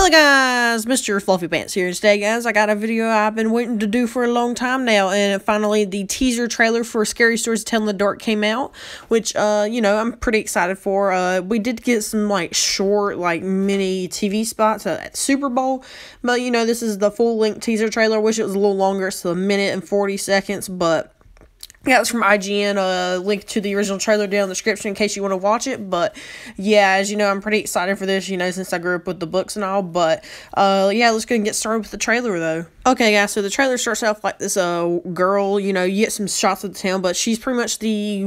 Hello guys, Mr. Fluffy Pants here. Today guys, I got a video I've been waiting to do for a long time now, and finally the teaser trailer for Scary Stories to Tell in the Dark came out, which I'm pretty excited for. We did get some short mini TV spots at Super Bowl, but this is the full length teaser trailer. I wish it was a little longer. It's a minute and 40 seconds, but yeah, it's from IGN. Link to the original trailer down in the description in case you want to watch it. But yeah, as you know, I'm pretty excited for this, since I grew up with the books and all. But yeah, let's go and get started with the trailer though. Okay guys, so the trailer starts off like this girl, you get some shots of the town, but she's pretty much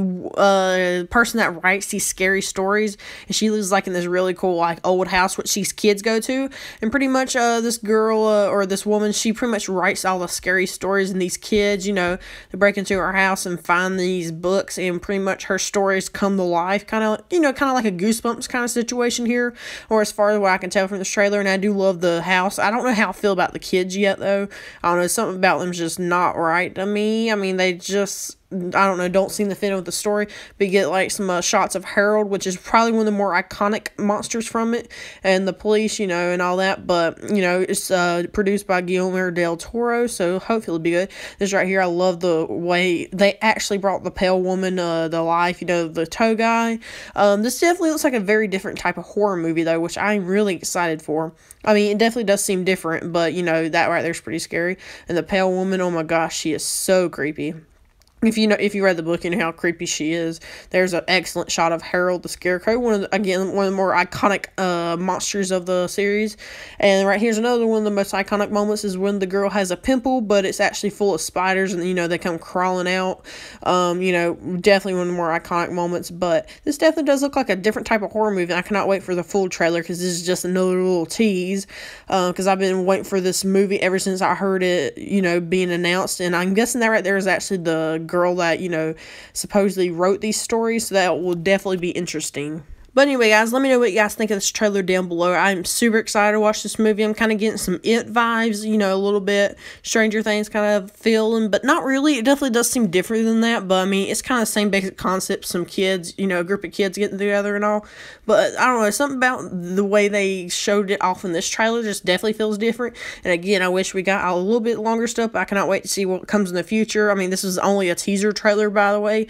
the person that writes these scary stories, and she lives in this really cool old house which these kids go to, and pretty much this girl or this woman, she pretty much writes all the scary stories, and these kids, they break into her house and find these books, and pretty much her stories come to life, kind of like a Goosebumps kind of situation here, or as far as what I can tell from this trailer. And I do love the house. I don't know how I feel about the kids yet though. I don't know, something about them's just not right to me. I mean, they just, I don't know, don't seem to fit in with the story. But you get some shots of Harold, which is probably one of the more iconic monsters from it, and the police, and all that. But it's produced by Guillermo del Toro, so hopefully it'll be good. This right here, I love the way they actually brought the pale woman to life, the toe guy. This definitely looks like a very different type of horror movie though, which I'm really excited for. I mean, it definitely does seem different, but that right there's pretty scary. And the pale woman, oh my gosh, she is so creepy. If you read the book, you know how creepy she is. There's an excellent shot of Harold the Scarecrow, one of the more iconic monsters of the series. And right here's another one of the most iconic moments is when the girl has a pimple, but it's actually full of spiders, and they come crawling out. Definitely one of the more iconic moments. But this definitely does look like a different type of horror movie. And I cannot wait for the full trailer, because this is just another little tease. Because I've been waiting for this movie ever since I heard it, being announced. And I'm guessing that right there is actually the girl that supposedly wrote these stories, so that will definitely be interesting. But anyway guys, let me know what you guys think of this trailer down below. I'm super excited to watch this movie. I'm kind of getting some It vibes, a little bit Stranger Things kind of feeling, but not really. It definitely does seem different than that, but I mean, it's kind of the same basic concept. Some kids, a group of kids getting together and all, but I don't know, something about the way they showed it off in this trailer just definitely feels different. And again, I wish we got a little bit longer stuff. I cannot wait to see what comes in the future. I mean, this is only a teaser trailer, by the way,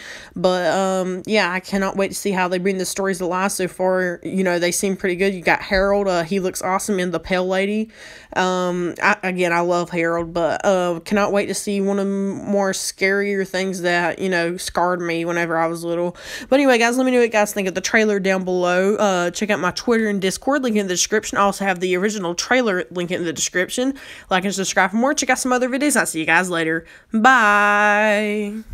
but yeah, I cannot wait to see how they bring the stories to life. So far, they seem pretty good. You got Harold, he looks awesome, in the pale lady. Again, I love Harold, but cannot wait to see one of the more scarier things that scarred me whenever I was little. But anyway guys, let me know what you guys think of the trailer down below. Check out my Twitter and Discord, link in the description. I also have the original trailer link in the description. Like and subscribe for more. Check out some other videos. I'll see you guys later. Bye.